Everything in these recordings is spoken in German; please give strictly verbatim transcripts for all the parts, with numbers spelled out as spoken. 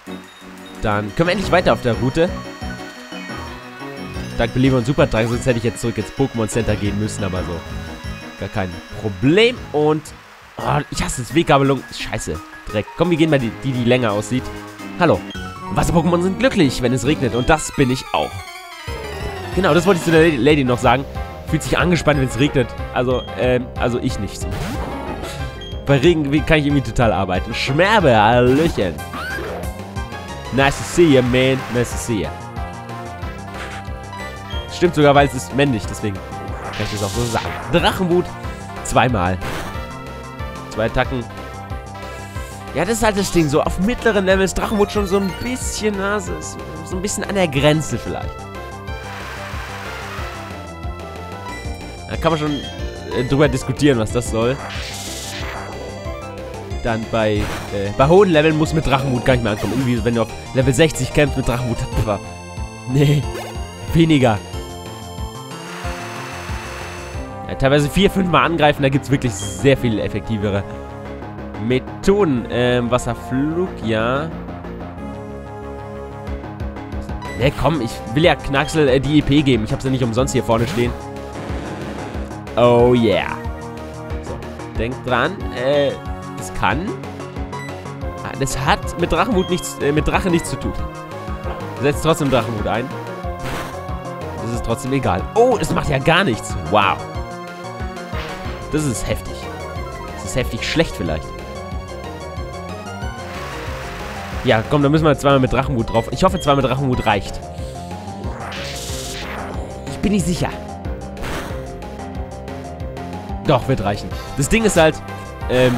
Dann können wir endlich weiter auf der Route. Dank Beleber und Supertrank, sonst hätte ich jetzt zurück ins Pokémon Center gehen müssen, aber so. Gar kein Problem. Und oh, ich hasse es, Weggabelung. Scheiße, Dreck. Komm, wir gehen mal die, die, die länger aussieht. Hallo. Wasser-Pokémon sind glücklich, wenn es regnet. Und das bin ich auch. Genau, das wollte ich zu der Lady noch sagen. Fühlt sich angespannt, wenn es regnet. Also, ähm, also ich nicht. Bei Regen kann ich irgendwie total arbeiten. Schmerbe, Hallöchen. Nice to see you, man. Nice to see you. Stimmt sogar, weil es ist männlich, deswegen kann ich das auch so sagen. Drachenwut. Zweimal. Zwei Attacken. Ja, das ist halt das Ding. So auf mittleren Levels Drachenwut schon so ein bisschen, na, so, so ein bisschen an der Grenze vielleicht. Da kann man schon äh, drüber diskutieren, was das soll. Dann bei, äh, bei hohen Leveln muss mit Drachenwut gar nicht mehr ankommen. Irgendwie, wenn du auf Level sechzig kämpfst mit Drachenwut. Pff, nee, weniger. Ja, teilweise vier, fünf Mal angreifen, da gibt es wirklich sehr viel effektivere Methoden. Ähm, Wasserflug, ja. Ne, komm, ich will ja Knacksel äh, die E P geben. Ich hab's ja nicht umsonst hier vorne stehen. Oh yeah. So, denkt dran, äh, das kann. Das hat mit Drachenwut nichts, äh, mit Drache nichts zu tun. Setzt trotzdem Drachenwut ein. Das ist trotzdem egal. Oh, das macht ja gar nichts. Wow. Das ist heftig. Das ist heftig schlecht vielleicht. Ja, komm, dann müssen wir zweimal mit Drachenwut drauf. Ich hoffe, zweimal mit Drachenwut reicht. Ich bin nicht sicher. Doch, wird reichen. Das Ding ist halt, ähm...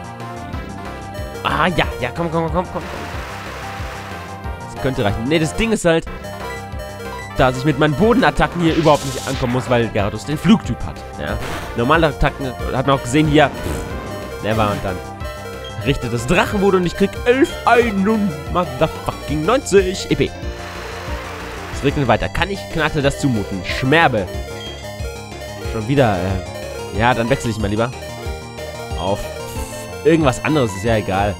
Ah, ja, ja, komm, komm, komm, komm. Das könnte reichen. Ne, das Ding ist halt, dass ich mit meinen Bodenattacken hier überhaupt nicht ankommen muss, weil Gyarados den Flugtyp hat. Ja. Normale Attacken hat man auch gesehen hier. Pff, never und dann richtet das Drachenwut und ich krieg elf motherfucking neunzig E P. Es regnet weiter. Kann ich Knacksel das zumuten? Schmerbe. Schon wieder, äh, ja, dann wechsle ich mal lieber auf irgendwas anderes, ist ja egal.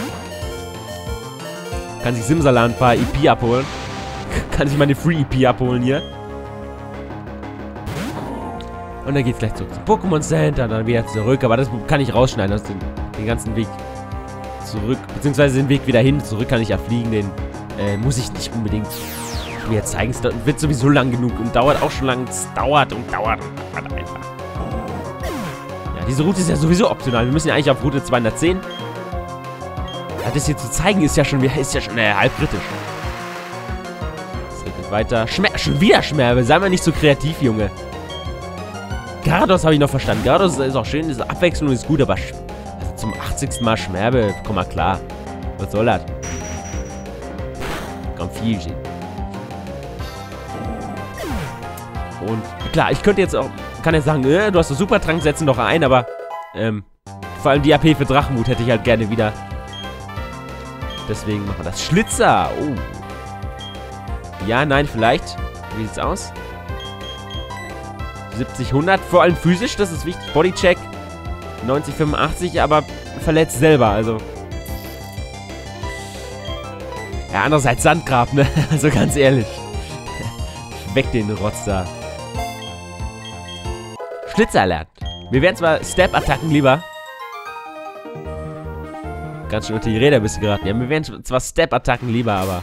Kann sich Simsalan ein paar E P abholen. Kann sich meine Free E P abholen hier. Und dann geht's gleich zurück zum Pokémon Center, dann wieder zurück. Aber das kann ich rausschneiden, aus den, den ganzen Weg zurück. Beziehungsweise den Weg wieder hin. Zurück kann ich ja fliegen, den äh, muss ich nicht unbedingt mir zeigen. Es wird sowieso lang genug und dauert auch schon lang. Es dauert und dauert und dauert einfach. Ja, diese Route ist ja sowieso optional. Wir müssen ja eigentlich auf Route zweihundertzehn. Ja, das hier zu zeigen ist ja schon, ist ja schon äh, halb kritisch. Es regnet weiter. Schmer schon wieder Schmerbe. Sei mal nicht so kreativ, Junge. Gyarados habe ich noch verstanden. Gyarados ist auch schön, diese Abwechslung ist gut, aber also zum achtzigsten Mal Schmerbe, komm mal klar. Was soll das? Confusion. Und klar, ich könnte jetzt auch, kann jetzt sagen, äh, du hast doch Supertrank, setzen doch ein, aber ähm, vor allem die A P für Drachenwut hätte ich halt gerne wieder. Deswegen machen wir das. Schlitzer! Oh. Ja, nein, vielleicht. Wie sieht's aus? siebzig, hundert, vor allem physisch, das ist wichtig. Bodycheck, neunzig, fünfundachtzig, aber verletzt selber, also. Ja, andererseits Sandgrab, ne? Also ganz ehrlich. Weg den Rotz da. Schlitzer lernen. Wir werden zwar Step-Attacken lieber. Ganz schön unter die Räder bist du geraten. Ja, wir werden zwar Step-Attacken lieber, aber.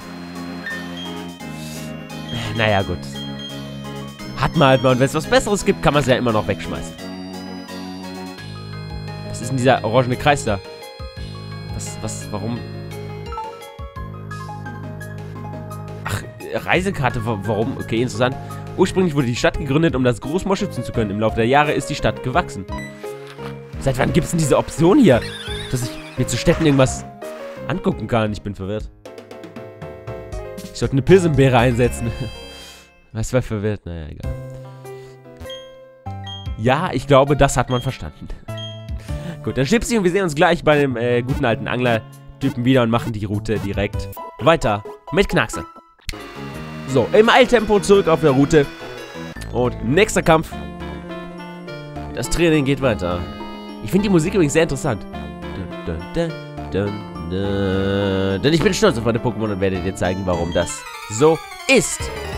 Naja, gut. Hat man halt mal. Und wenn es was Besseres gibt, kann man es ja immer noch wegschmeißen. Was ist denn dieser orangene Kreis da? Was, was, warum? Ach, Reisekarte, warum? Okay, interessant. Ursprünglich wurde die Stadt gegründet, um das Großmoor schützen zu können. Im Laufe der Jahre ist die Stadt gewachsen. Seit wann gibt es denn diese Option hier? Dass ich mir zu Städten irgendwas angucken kann. Ich bin verwirrt. Ich sollte eine Pilsenbeere einsetzen. Was war verwirrt? Naja, egal. Ja, ich glaube, das hat man verstanden. Gut, dann Schnipsi und wir sehen uns gleich bei dem äh, guten alten Angler-Typen wieder und machen die Route direkt weiter mit Knacksel. So, im Eiltempo zurück auf der Route. Und nächster Kampf. Das Training geht weiter. Ich finde die Musik übrigens sehr interessant. Dun, dun, dun, dun, Denn ich bin stolz auf meine Pokémon und werde dir zeigen, warum das so ist.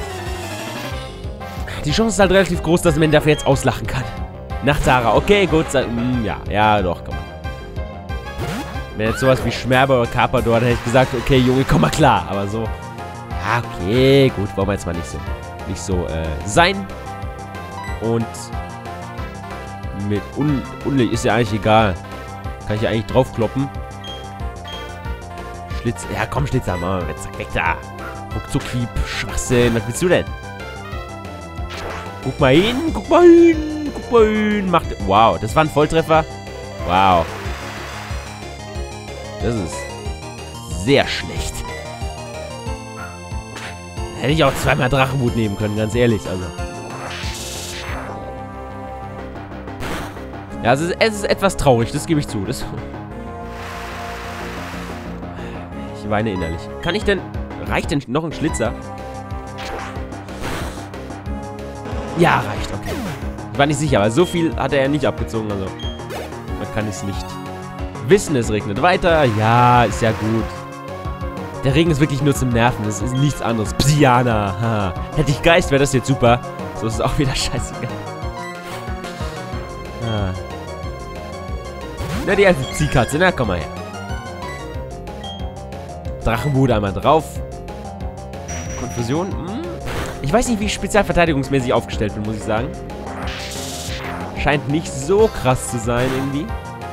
Die Chance ist halt relativ groß, dass man dafür jetzt auslachen kann. Nachtzara, okay, gut. Mm, ja, ja, doch, komm. Wenn jetzt sowas wie Schmerber oder Carpador, dann hätte ich gesagt, okay, Junge, komm mal klar. Aber so, ja, okay, gut, wollen wir jetzt mal nicht so, nicht so äh, sein. Und mit Un Unlicht ist ja eigentlich egal. Kann ich ja eigentlich draufkloppen. Schlitz, ja komm, Schlitzer, mal, zack, weg da. Ruckzuck-Hieb, Schwachsinn, was willst du denn? Guck mal hin, guck mal hin, guck mal hin. Macht, wow, das war ein Volltreffer. Wow. Das ist sehr schlecht. Hätte ich auch zweimal Drachenwut nehmen können, ganz ehrlich, also. Ja, es ist, es ist etwas traurig, das gebe ich zu. Das ich weine innerlich. Kann ich denn... Reicht denn noch ein Schlitzer? Ja, reicht, okay. Ich war nicht sicher, aber so viel hat er ja nicht abgezogen, also... Man kann es nicht wissen, es regnet weiter. Ja, ist ja gut. Der Regen ist wirklich nur zum Nerven, es ist nichts anderes. Psyana, ha. Hätte ich Geist, wäre das jetzt super. So ist es auch wieder scheißegal. Ah. Na, die alte Ziehkatze, na, komm mal her. Drachenwut einmal drauf. Konfusion, hm. Ich weiß nicht, wie ich spezialverteidigungsmäßig aufgestellt bin, muss ich sagen. Scheint nicht so krass zu sein, irgendwie.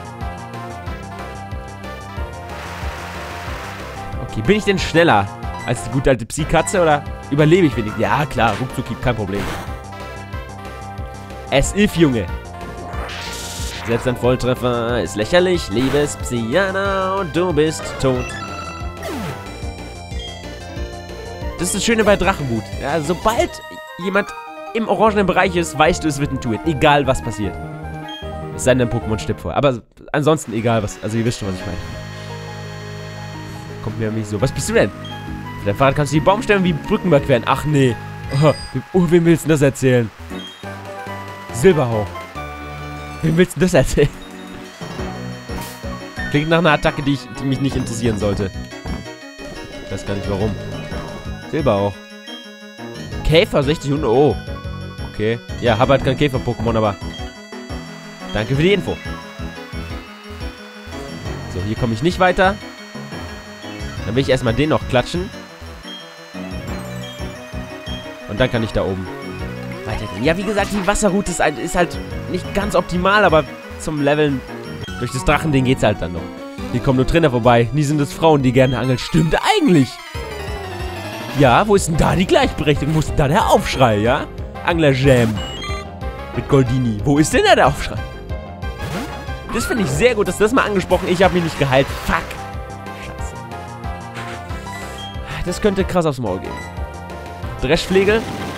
Okay, bin ich denn schneller als die gute alte Psy-Katze oder überlebe ich wenig? Ja, klar, Ruckzuck, kein Problem. Es ist, Junge. Selbst ein Volltreffer ist lächerlich, liebes Psyana, und du bist tot. Das ist das Schöne bei Drachenwut. Ja, sobald jemand im orangenen Bereich ist, weißt du, es wird ein Two-Hit. Egal, was passiert. Es sei denn, dein Pokémon stirbt vor. Aber ansonsten egal, was. Also, ihr wisst schon, was ich meine. Kommt mir nämlich so. Was bist du denn? Für dein Fahrrad kannst du die Baumstämme wie Brücken überqueren. Ach, nee. Oh, oh, wem willst du das erzählen? Silberhauch. Wem willst du das erzählen? Klingt nach einer Attacke, die, ich, die mich nicht interessieren sollte. Ich weiß gar nicht, warum. Silberhauch. Käfer, sechzig Hunde. Oh. Okay. Ja, habe halt kein Käfer-Pokémon, aber... Danke für die Info. So, hier komme ich nicht weiter. Dann will ich erstmal den noch klatschen. Und dann kann ich da oben weitergehen. Ja, wie gesagt, die Wasserroute ist, ist halt nicht ganz optimal, aber zum Leveln durch das Drachending geht's halt dann noch. Hier kommen nur Trainer vorbei. Nie sind es Frauen, die gerne angeln. Stimmt eigentlich. Ja, wo ist denn da die Gleichberechtigung? Wo ist denn da der Aufschrei, ja? Angler-Jam. Mit Goldini. Wo ist denn da der Aufschrei? Das finde ich sehr gut, dass das mal angesprochen. Ich habe mich nicht geheilt. Fuck. Scheiße. Das könnte krass aufs Maul gehen. Dreschflegel.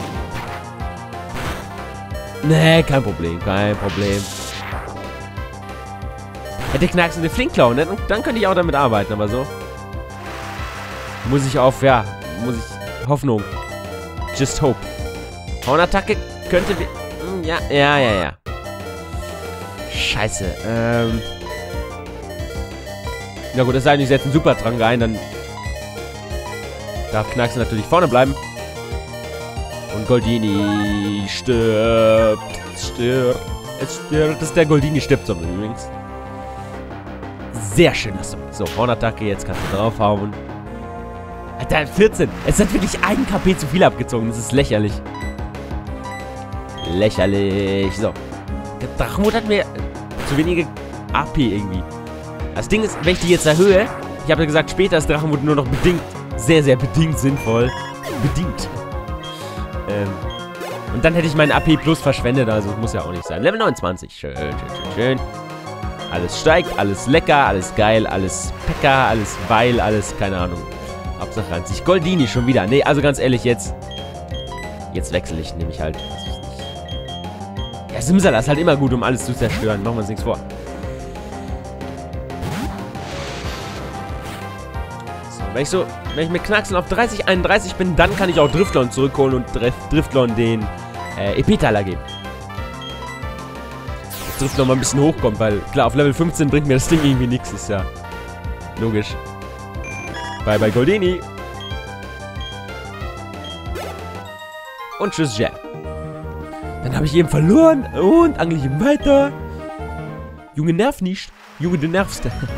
Nee, kein Problem. Kein Problem. Hätte Knacks eine Flinkklaue, ne? Dann könnte ich auch damit arbeiten, aber so. Muss ich auf, ja. Muss ich. Hoffnung. Just hope. Hornattacke könnte. Ja, ja, ja, ja. Scheiße. Ähm. Na gut, es sei denn, ich setze einen Supertrank ein, dann darf Knacks natürlich vorne bleiben. Und Goldini stirbt. Stirbt. Es stirbt. Das ist der Goldini stirbt so übrigens. Sehr schön, das so. So, Hornattacke, jetzt kannst du draufhauen. Alter, vierzehn. Es hat wirklich ein K P zu viel abgezogen. Das ist lächerlich. Lächerlich. So. Der Drachenwut hat mir zu wenige A P irgendwie. Das Ding ist, wenn ich die jetzt erhöhe, ich habe ja gesagt, später ist Drachenwut nur noch bedingt, sehr, sehr bedingt sinnvoll. Bedingt. Ähm. Und dann hätte ich meinen A P plus verschwendet, also das muss ja auch nicht sein. Level neunundzwanzig. Schön, schön, schön, schön. Alles steigt, alles lecker, alles geil, alles Pekka, alles Weil, alles, keine Ahnung. Hauptsache an sich. Goldini schon wieder. Nee, also ganz ehrlich, jetzt. Jetzt wechsle ich nämlich halt. Ja, Simsala ist halt immer gut, um alles zu zerstören. Machen wir uns nichts vor. So, wenn ich so, wenn ich mit Knacksen auf dreißig, einunddreißig bin, dann kann ich auch Driftlon zurückholen und Driftlon den äh, E P-Teiler geben. Dass Driftlon mal ein bisschen hochkommt, weil klar, auf Level fünfzehn bringt mir das Ding irgendwie nichts, ist ja logisch. Bye, bye, Goldini. Und tschüss, Jam. Dann habe ich eben verloren und angle ich eben weiter. Junge, nerv nicht. Junge, du nervst.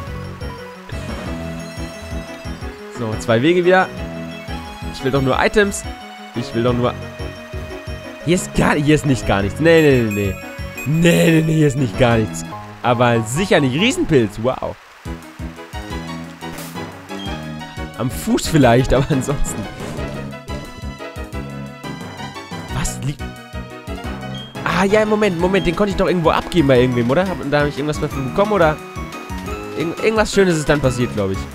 So, zwei Wege wieder. Ich will doch nur Items. Ich will doch nur... Hier ist gar... Hier ist nicht gar nichts. Nee, nee, nee, nee. Nee, nee, nee, hier ist nicht gar nichts. Aber sicher nicht Riesenpilz. Wow. Am Fuß vielleicht, aber ansonsten... Was liegt... Ah, ja, Moment, Moment. Den konnte ich doch irgendwo abgeben bei irgendwem, oder? Und da habe ich irgendwas dafür bekommen, oder? Irgend irgendwas Schönes ist dann passiert, glaube ich.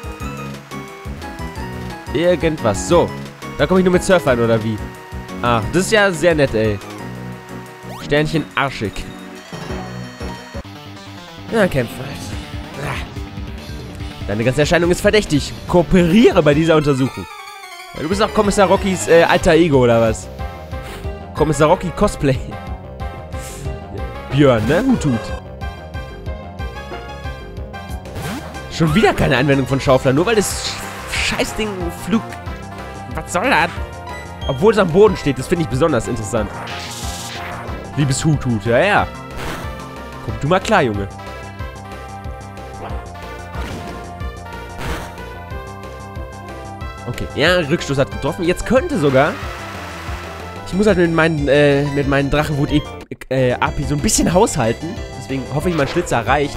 Irgendwas. So. Da komme ich nur mit Surfern, oder wie? Ach, das ist ja sehr nett, ey. Sternchen arschig. Ja, kämpfen. Deine ganze Erscheinung ist verdächtig. Kooperiere bei dieser Untersuchung. Ja, du bist auch Kommissar Rockys äh, alter Ego, oder was? Kommissar Rocky Cosplay. Björn, ne? Hutut. Schon wieder keine Anwendung von Schaufler, nur weil das Scheißding Flug... Was soll das? Obwohl es am Boden steht, das finde ich besonders interessant. Liebes Hutut, ja, ja. Komm du mal klar, Junge. Okay, ja, Rückstoß hat getroffen. Jetzt könnte sogar... Ich muss halt mit meinen, äh, mit meinen Drachenwut-A P I so ein bisschen haushalten. Deswegen hoffe ich, mein Schlitzer reicht.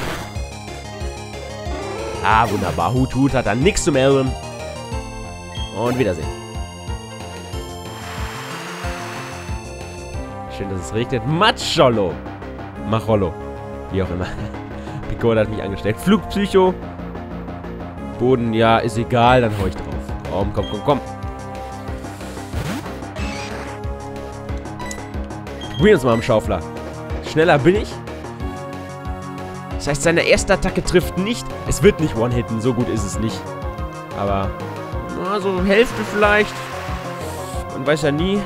Ah, wunderbar. Hutut hat dann nichts zu melden. Und Wiedersehen. Schön, dass es regnet. Matschollo. Machollo. Wie auch immer. Picard hat mich angesteckt. Flugpsycho. Boden, ja, ist egal. Dann hau ich drauf. Komm, komm, komm, komm. Probieren wir uns mal am Schaufler. Schneller bin ich. Das heißt, seine erste Attacke trifft nicht. Es wird nicht One-Hitten. So gut ist es nicht. Aber... so Hälfte vielleicht. Man weiß ja nie.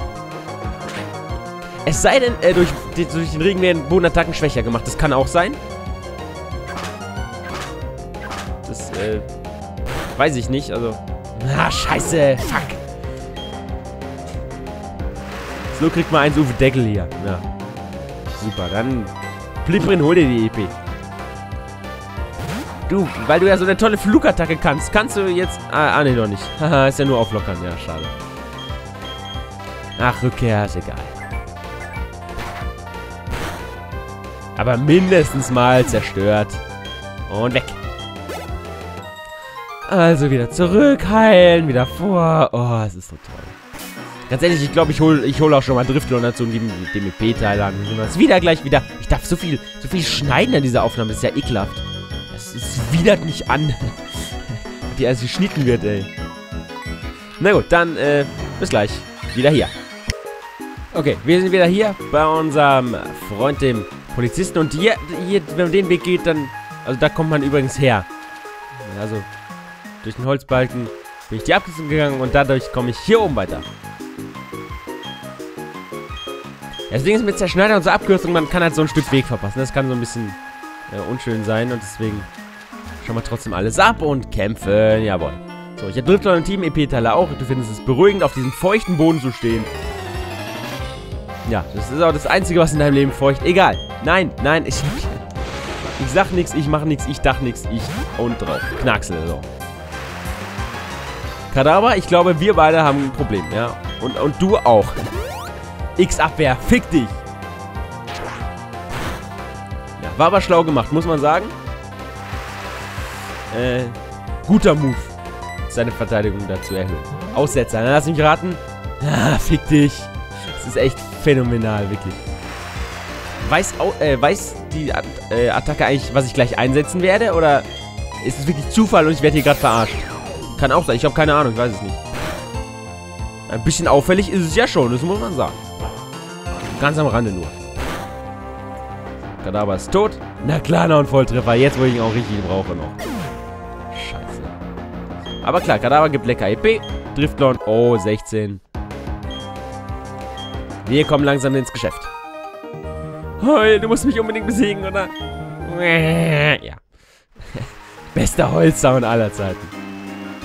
Es sei denn, äh, durch, durch den Regen werden Bodenattacken schwächer gemacht. Das kann auch sein. Das, äh, weiß ich nicht, also... Ah, scheiße, fuck. So kriegt man eins Uwe Deckel hier. Ja. Super, dann... Pliprin, hol dir die E P. Du, weil du ja so eine tolle Flugattacke kannst, kannst du jetzt... Ah, ah ne, noch nicht. Haha, ist ja nur auflockern. Ja, schade. Ach, Rückkehr, ist egal. Aber mindestens mal zerstört. Und weg. Also wieder zurück, heilen, wieder vor. Oh, es ist so toll. Ganz ehrlich, ich glaube, ich hole ich hol auch schon mal Driftlon dazu und gebe dem E P-Teil an. Das wieder gleich wieder. Ich darf so viel, so viel schneiden an dieser Aufnahme. Das ist ja ekelhaft. Es widert mich an. Die also geschnitten wird, ey. Na gut, dann, äh, bis gleich. Wieder hier. Okay, wir sind wieder hier bei unserem Freund, dem Polizisten. Und hier, hier, wenn man den Weg geht, dann... Also da kommt man übrigens her. Also, durch den Holzbalken bin ich die Abkürzung gegangen und dadurch komme ich hier oben weiter. Deswegen ist mit Zerschneider und so Abkürzung, man kann halt so ein Stück Weg verpassen. Das kann so ein bisschen äh, unschön sein und deswegen schauen wir trotzdem alles ab und kämpfen. Jawohl. So, ich habe Driftlon und Team E P-Teile auch. Du findest es beruhigend, auf diesem feuchten Boden zu stehen. Ja, das ist auch das Einzige, was in deinem Leben feucht. Egal. Nein, nein, ich, ich sag nichts, ich mache nichts, ich dach nichts, ich und drauf. Knacksel, so. Kadaver, ich glaube, wir beide haben ein Problem, ja. Und, und du auch. X-Abwehr, fick dich. Ja, war aber schlau gemacht, muss man sagen. Äh, guter Move. Seine Verteidigung dazu erhöhen. Aussetzer, dann lass mich raten. Ah, fick dich. Das ist echt phänomenal, wirklich. Weiß, äh, weiß die äh, Attacke eigentlich, was ich gleich einsetzen werde? Oder ist es wirklich Zufall und ich werde hier gerade verarscht? Kann auch sein, ich habe keine Ahnung, ich weiß es nicht. Ein bisschen auffällig ist es ja schon, das muss man sagen. Ganz am Rande nur. Kadaver ist tot. Na klar, noch ein Volltreffer. Jetzt, wo ich ihn auch richtig brauche noch. Scheiße. Aber klar, Kadaver gibt lecker E P. Driftlon, oh, sechzehn. Wir kommen langsam ins Geschäft. Heul, du musst mich unbedingt besiegen, oder? Ja. Bester Heulsound aller Zeiten.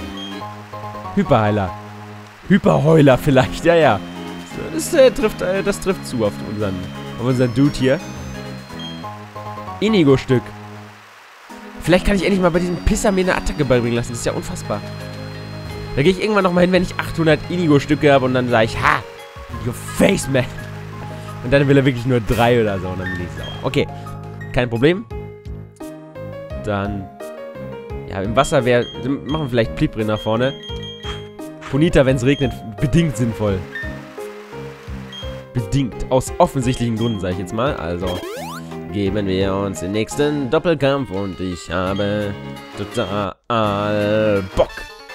Hyperheiler. Hyperheuler vielleicht, ja, ja. Das, äh, trifft, äh, das trifft zu auf unseren, auf unseren Dude hier. Inigo-Stück. Vielleicht kann ich endlich mal bei diesem Pisser mir eine Attacke beibringen lassen. Das ist ja unfassbar. Da gehe ich irgendwann nochmal hin, wenn ich achthundert Inigo-Stücke habe und dann sage ich, ha, your face, man. Und dann will er wirklich nur drei oder so und dann bin ich sauer. Okay, kein Problem. Dann, ja, im Wasser wäre, machen wir vielleicht Pliprin nach vorne. Ponita, wenn es regnet, bedingt sinnvoll. Bedingt. Aus offensichtlichen Gründen, sage ich jetzt mal. Also, geben wir uns den nächsten Doppelkampf und ich habe total Bock.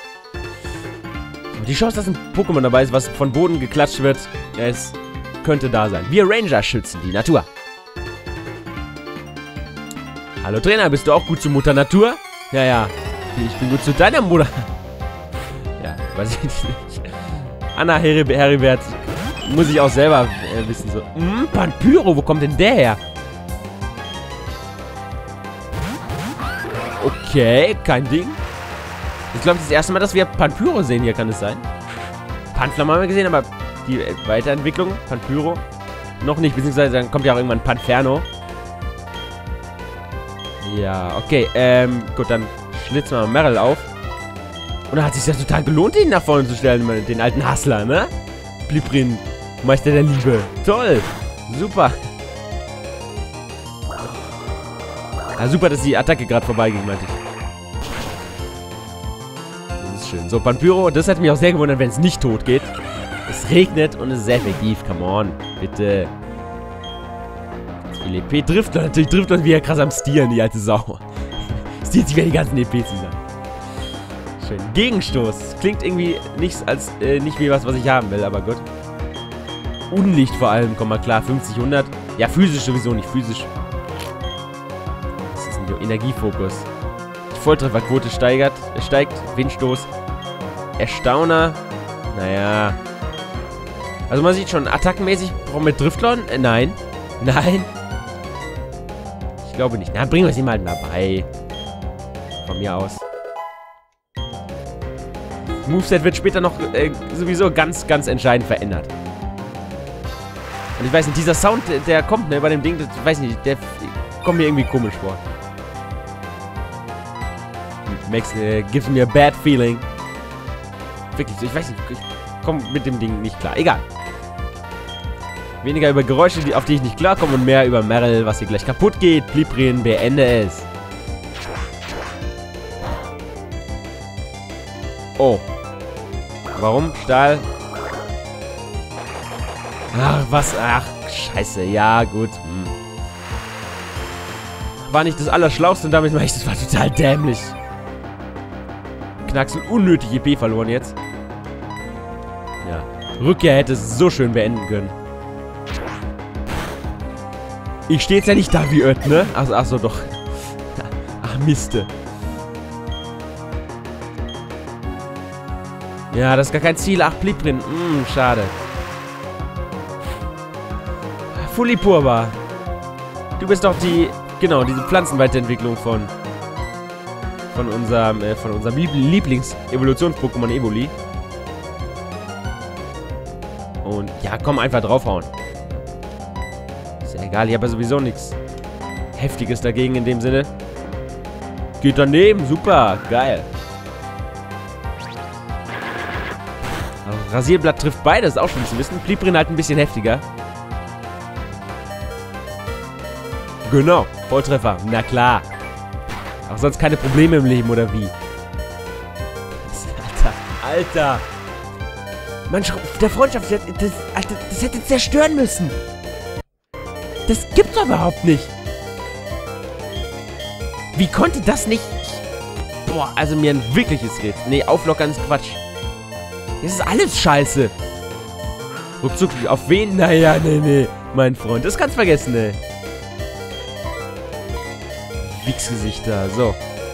Die Chance, dass ein Pokémon dabei ist, was von Boden geklatscht wird, es könnte da sein. Wir Ranger schützen die Natur. Hallo Trainer, bist du auch gut zu Mutter Natur? Ja, ja. Ich bin gut zu deiner Mutter. Ja, weiß ich nicht. Anna Heribert muss ich auch selber äh, wissen. So. Mm, Panpyro, wo kommt denn der her? Okay, kein Ding. Ich glaube, das ist das erste Mal, dass wir Panpyro sehen hier, kann es sein? Panflam haben wir gesehen, aber die äh, Weiterentwicklung, Panpyro, noch nicht, beziehungsweise dann kommt ja auch irgendwann Panferno. Ja, okay, ähm, gut, dann schlitzen wir mal Meryl auf. Und dann hat es sich ja total gelohnt, ihn nach vorne zu stellen, den alten Hustler, ne? Pliprin, Meister der Liebe. Toll, super. Ja, super, dass die Attacke gerade vorbeiging, meinte ich. Das ist schön. So, Panpyro, das hätte mich auch sehr gewundert, wenn es nicht tot geht. Es regnet und es ist sehr effektiv, come on, bitte. Viel E P trifft natürlich, trifft uns wieder krass am Stieren, die alte Sau. Stiert sich wieder die ganzen E P zusammen. Schön. Gegenstoß. Klingt irgendwie nichts als, äh, nicht wie was, was ich haben will, aber gut. Unlicht vor allem, komm mal klar, fünfzig, hundert. Ja, physisch sowieso nicht, physisch. Das ist ein Energiefokus. Die Volltrefferquote steigert, äh, steigt. Windstoß. Erstauner. Naja. Also man sieht schon, attackenmäßig brauchen wir Driftlon? Äh, nein. Nein. Ich glaube nicht. Na, bringen wir sie mal dabei. Von mir aus. Moveset wird später noch äh, sowieso ganz, ganz entscheidend verändert. Und ich weiß nicht, dieser Sound, der, der kommt, ne, bei dem Ding, das weiß ich nicht, der kommt mir irgendwie komisch vor. Makes, äh, gives me a bad feeling. Wirklich, ich weiß nicht, ich komme mit dem Ding nicht klar. Egal. Weniger über Geräusche, die, auf die ich nicht klarkomme und mehr über Meryl, was hier gleich kaputt geht. Pliprin, beende es. Oh. Warum? Stahl. Ach, was? Ach, scheiße. Ja, gut. Hm. War nicht das Allerschlauste und damit war ich, das war total dämlich. Knacksen unnötig E P verloren jetzt. Ja. Rückkehr hätte es so schön beenden können. Ich stehe jetzt ja nicht da wie Ött, ne? Ach, ach so, doch. Ach, Miste. Ja, das ist gar kein Ziel. Ach, Pliprin. Hm, schade. Fulipurba. Du bist doch die... Genau, diese Pflanzenweiterentwicklung von... Von unserem... Äh, von unserem Lieblings-Evolutions-Pokémon Evoli. Und ja, komm, einfach draufhauen. Ist ja egal, ich habe ja sowieso nichts Heftiges dagegen in dem Sinne. Geht daneben, super, geil. Rasierblatt trifft beides, auch schon zu wissen. Pliprin halt ein bisschen heftiger. Genau, Volltreffer, na klar. Auch sonst keine Probleme im Leben, oder wie? Alter, Alter. Mann, der Freundschaft, das, das, Alter, das hätte zerstören müssen. Das gibt's doch überhaupt nicht. Wie konnte das nicht... Boah, also mir ein wirkliches Rätsel. Nee, auflockern ist Quatsch. Das ist alles scheiße. Ruckzuck, auf wen? Naja, nee, nee. Mein Freund, das kannst du vergessen, ey. Wichsgesichter, so.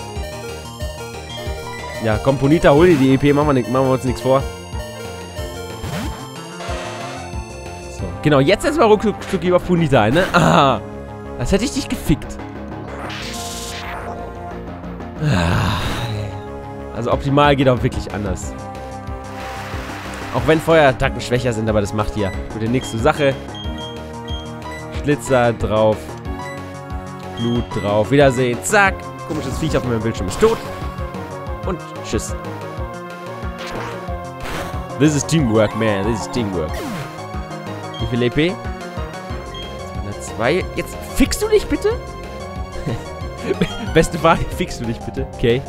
Ja, komm, Ponita, hol dir die E P, machen wir, nicht, machen wir uns nichts vor. So, genau, jetzt erstmal Ruckzuck auf Ponita ein, ne? Ah, das hätte ich dich gefickt. Also optimal geht auch wirklich anders. Auch wenn Feuerattacken schwächer sind, aber das macht hier gute nächste Sache. Schlitzer drauf. Blut drauf. Wiedersehen. Zack. Komisches Viech auf meinem Bildschirm ist tot. Und tschüss. This is Teamwork, man. This is Teamwork. Wie viel E P? zweihundertzwei. Jetzt fixst du dich bitte? Beste Frage. Fixst du dich bitte? Okay.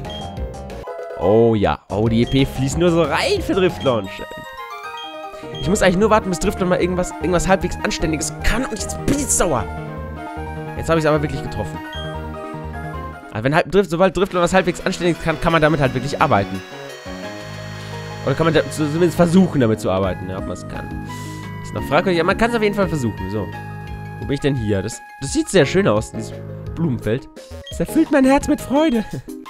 Oh ja. Oh, die E P fließt nur so rein für Driftlaunch. Ich muss eigentlich nur warten, bis Driftlaunch mal irgendwas, irgendwas halbwegs Anständiges kann. Und jetzt bin ich sauer. Jetzt habe ich es aber wirklich getroffen. Aber wenn halt Drift, sobald Driftlaunch was halbwegs Anständiges kann, kann man damit halt wirklich arbeiten. Oder kann man da, zumindest versuchen, damit zu arbeiten, ja, ob man es kann. Das ist noch fragwürdig, aber man kann es auf jeden Fall versuchen. So. Wo bin ich denn hier? Das, das sieht sehr schön aus, dieses Blumenfeld. Das erfüllt mein Herz mit Freude.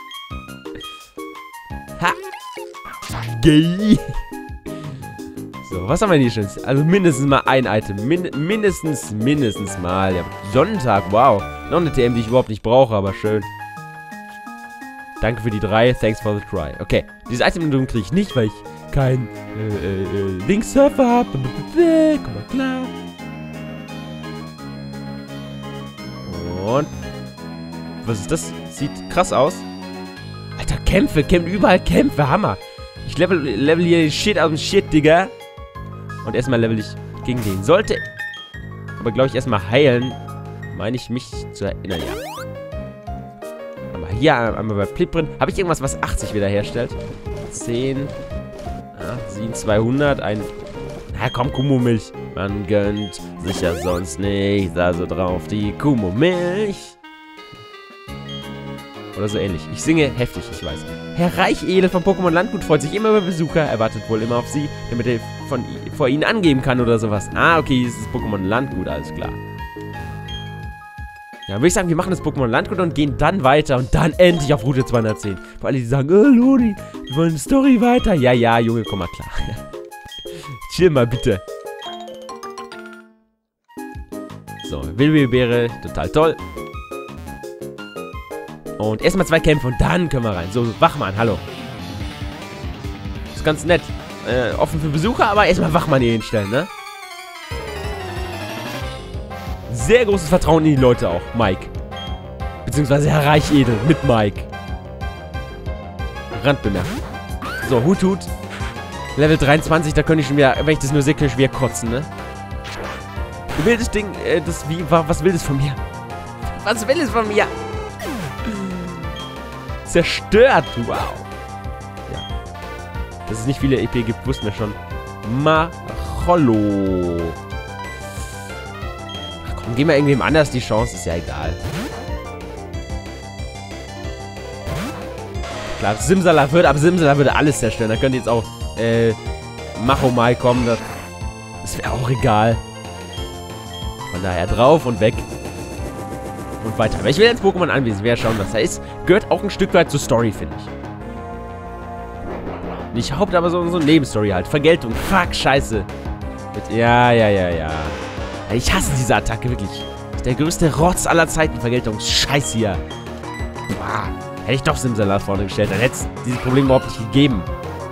Ha! Gay! So, was haben wir hier schon? Also mindestens mal ein Item. Min mindestens, mindestens mal. Ja, Sonntag, wow. Noch eine T M, die ich überhaupt nicht brauche, aber schön. Danke für die drei. Thanks for the try. Okay, dieses Item kriege ich nicht, weil ich kein äh, äh, Linksurfer habe. Komm mal klar. Und was ist das? Sieht krass aus. Alter, Kämpfe, kämpfen überall Kämpfe, Hammer. Ich level, level hier den Shit aus dem Shit, Digga. Und erstmal level ich gegen den. Sollte aber, glaube ich, erstmal heilen. Meine ich mich zu erinnern, ja. Aber hier einmal bei Plitbrin. Habe ich irgendwas, was achtzig wiederherstellt? zehn, acht, sieben, zweihundert, ein... Na komm, Kumo-Milch. Man gönnt sich ja sonst nicht. Also drauf die Kumo-Milch. Oder so ähnlich. Ich singe heftig, ich weiß. Herr Reichedel vom Pokémon Landgut freut sich immer über Besucher. Er wartet wohl immer auf sie, damit er von, vor ihnen angeben kann oder sowas. Ah, okay, es ist Pokémon Landgut, alles klar. Ja, würde ich sagen, wir machen das Pokémon Landgut und gehen dann weiter und dann endlich auf Route zweihundertzehn. Für alle, die sagen, oh, Lodi, wir wollen eine Story weiter. Ja, ja, Junge, komm mal klar. Chill mal, bitte. So, Wilwilbeere, total toll. Und erstmal zwei Kämpfe und dann können wir rein. So, Wachmann, hallo. Ist ganz nett. Äh, offen für Besucher, aber erstmal Wachmann hier hinstellen, ne? Sehr großes Vertrauen in die Leute auch, Mike. Beziehungsweise Herr Reichedel mit Mike. Randbemerkung. So, Hut, Hut. Level dreiundzwanzig, da könnte ich schon wieder, wenn ich das nur sehe, kann ich wieder kotzen, ne? Du wildes Ding, äh, das, wie, was will das von mir? Was will es von mir? Zerstört, wow. Ja. Dass es nicht viele E P gibt, wussten wir schon. Machollo. Ach komm, geben wir irgendwem anders die Chance, ist ja egal. Klar, Simsala würde, aber Simsala würde alles zerstören. Da könnte jetzt auch, äh, Machomai kommen. Das, das wäre auch egal. Von daher drauf und weg. Und weiter. Aber ich will jetzt Pokémon anwesend. Wir schauen, was da ist. Gehört auch ein Stück weit zur Story, finde ich. Nicht Haupt, aber so, so eine Nebenstory halt. Vergeltung. Fuck, scheiße. Mit, ja, ja, ja, ja. Ich hasse diese Attacke, wirklich. Das ist der größte Rotz aller Zeiten. Vergeltung. Scheiße hier. Boah. Hätte ich doch Simsalat vorne gestellt. Dann hätte es dieses Problem überhaupt nicht gegeben.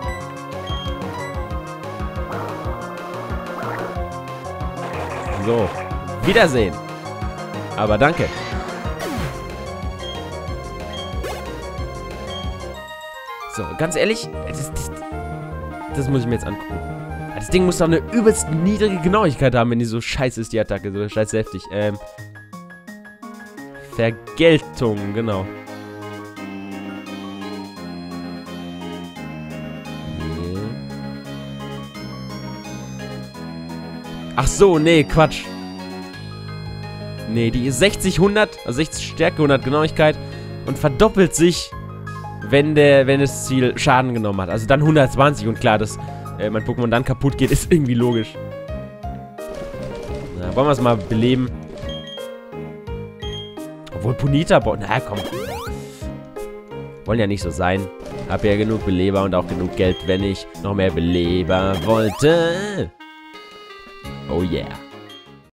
So. Wiedersehen. Aber danke. So, ganz ehrlich, das, das, das muss ich mir jetzt angucken. Das Ding muss doch eine übelst niedrige Genauigkeit haben, wenn die so scheiße ist, die Attacke. So scheiße heftig. Ähm. Vergeltung, genau. Nee. Ach so, nee, Quatsch. Nee, die ist sechzig, hundert, also sechzig Stärke, hundert Genauigkeit und verdoppelt sich, wenn der, wenn das Ziel Schaden genommen hat. Also dann hundertzwanzig und klar, dass äh, mein Pokémon dann kaputt geht, ist irgendwie logisch. Na, wollen wir es mal beleben. Obwohl Punita, na komm. Wollen ja nicht so sein. Hab ja genug Beleber und auch genug Geld, wenn ich noch mehr Beleber wollte. Oh yeah.